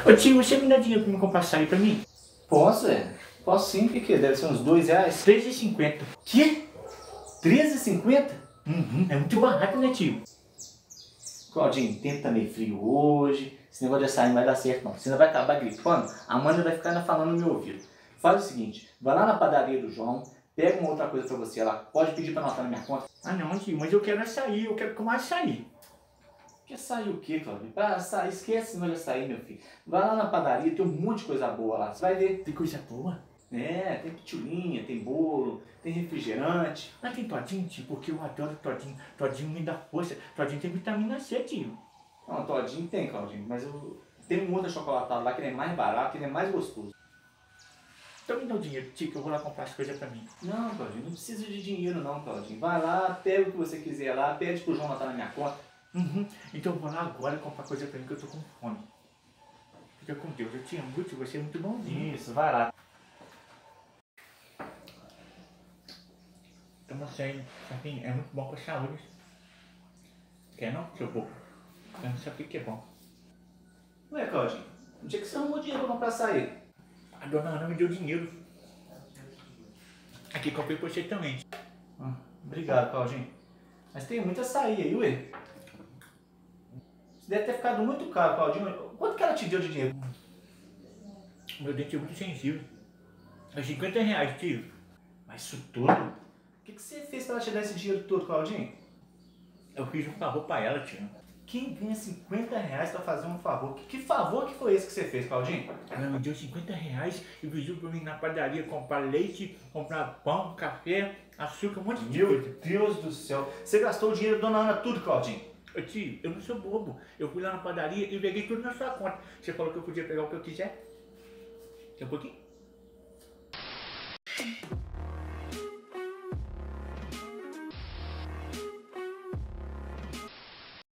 Ô tio, você me dá dinheiro pra me comprar açaí pra mim? Posso, é? Posso sim, o que? Deve ser uns R$2. R$3,50. Que? R$13,50? É muito barato, né, tio? Claudinho, o tempo tá meio frio hoje. Esse negócio de açaí não vai dar certo, não. Você ainda vai acabar gripando, a Amanda vai ficar ainda falando no meu ouvido. Faz o seguinte, vai lá na padaria do João, pega uma outra coisa pra você lá. Pode pedir pra anotar na minha conta. Ah não, tio, mas eu quero açaí, eu quero comer açaí. Que açaí o quê, Claudinho? Pra açaí, esquece esse negócio de açaí, meu filho. Vai lá na padaria, tem um monte de coisa boa lá. Você vai ver. Tem coisa boa? É, tem pitulinha, tem bolo, tem refrigerante. Mas tem todinho, tio, porque eu adoro todinho. Todinho me dá força. Todinho tem vitamina C, tio. Não, todinho tem, Claudinho, mas tem um outro achocolatado lá que ele é mais barato, ele é mais gostoso. Então me dá o dinheiro, tio, que eu vou lá comprar as coisas pra mim. Não, Claudinho, não precisa de dinheiro não, Claudinho. Vai lá, pega o que você quiser lá, pede pro João anotar na minha conta. Então eu vou lá agora comprar coisa pra mim que eu tô com fome. Fica com Deus, eu te amo, tio, você é muito bonzinho. Isso, vai lá. Toma açaí, sabe? É muito bom pra saúde. Quer não, seu bobo? Eu não sei o que é bom. Ué, Claudinho, onde é que você arrumou dinheiro pra comprar açaí? A dona Ana me deu dinheiro. Aqui comprei pra você também. Obrigado, Claudinho. Mas tem muita açaí aí, ué. Isso deve ter ficado muito caro, Claudinho. Quanto que ela te deu de dinheiro? Meu dente é muito sensível. É R$50, tio. Mas isso tudo? O que você fez pra ela te dar esse dinheiro todo, Claudinho? Eu fiz um favor pra ela, tio. Quem ganha R$50 pra fazer um favor? Que favor que foi esse que você fez, Claudinho? Ela me deu R$50 e pediu pra mim ir na padaria comprar leite, comprar pão, café, açúcar, um monte de Meu coisa. Deus do céu. Você gastou o dinheiro da dona Ana tudo, Claudinho. Ô, tio, eu não sou bobo. Eu fui lá na padaria e peguei tudo na sua conta. Você falou que eu podia pegar o que eu quiser? Quer um pouquinho?